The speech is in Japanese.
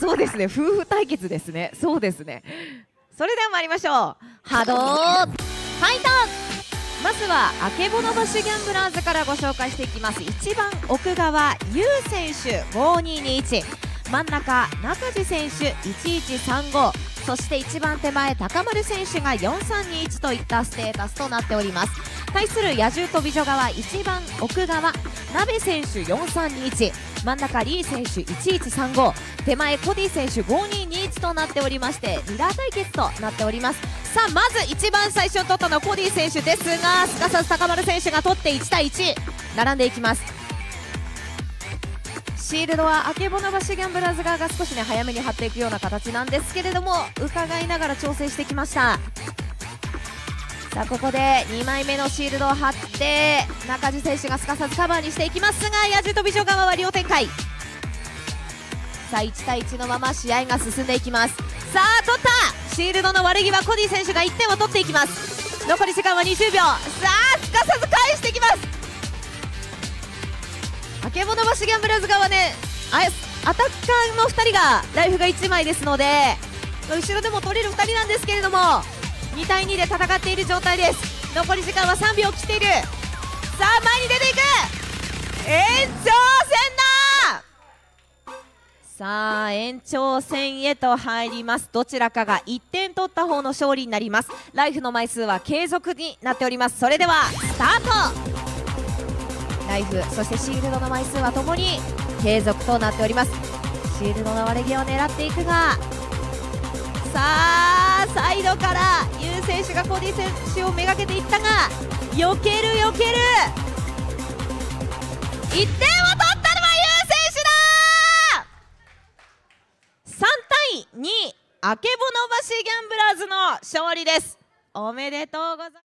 そうですね、夫婦対決ですね。そうですね。それでは参りましょう。波動ファイト。まずはあけぼの橋ギャンブラーズからご紹介していきます。一番奥側ゆう選手5221、真ん中中地選手1135、そして一番手前高丸選手が4321といったステータスとなっております。対する野獣と美女側、一番奥側鍋選手4321、真ん中リー選手1135、手前コディ選手5221となっておりまして、リラー対決となっております。さあまず一番最初に取ったのはコディ選手ですが、すかさず高丸選手が取って1対1並んでいきます。シールドはあけぼの橋ギャンブラーズ側が少しね早めに張っていくような形なんですけれども、伺いながら調整してきました。さあここで2枚目のシールドを張って中地選手がすかさずカバーにしていきますが、野獣と美女側は両展開。さあ1対1のまま試合が進んでいきます。さあ取ったシールドの悪気はコディ選手が1点を取っていきます。残り時間は20秒。さあすかさず返していきます。あけぼの橋ギャンブラーズ側ね、アタッカーの2人がライフが1枚ですので、後ろでも取れる2人なんですけれども、2対2で戦っている状態です。残り時間は3秒切っている。さあ前に出ていく、延長戦だ。さあ延長戦へと入ります。どちらかが1点取った方の勝利になります。ライフの枚数は継続になっております。それではスタート。ライフそしてシールドの枚数はともに継続となっております。シールドの割れ毛を狙っていくが、さあサイドからユウ選手がコディ選手をめがけていったが、避ける避ける、1点を取ったのはユウ選手だ。3対2、あけぼの橋ギャンブラーズの勝利です。おめでとうございます。